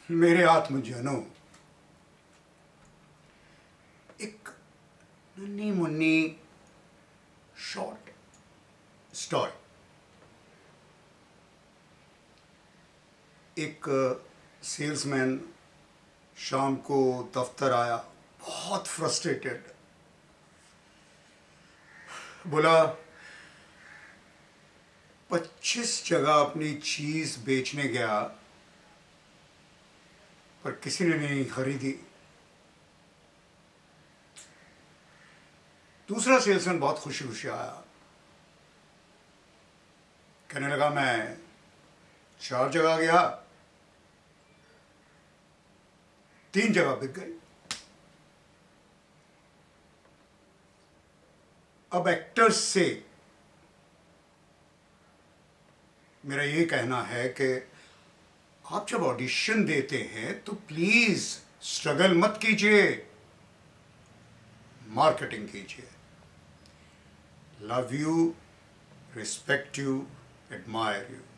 मेरे आत्मजनों, एक नन्ही मुन्नी शॉर्ट स्टोरी। एक सेल्समैन शाम को दफ्तर आया, बहुत फ्रस्ट्रेटेड। बोला 25 जगह अपनी चीज बेचने गया पर किसी ने नहीं खरीदी। दूसरा सेल्समैन बहुत खुशी खुशी आया, कहने लगा मैं 4 जगह गया, 3 जगह बिक गई। अब एक्टर्स से मेरा ये कहना है कि आप जब ऑडिशन देते हैं तो प्लीज स्ट्रगल मत कीजिए, मार्केटिंग कीजिए। Love you, respect you, admire you.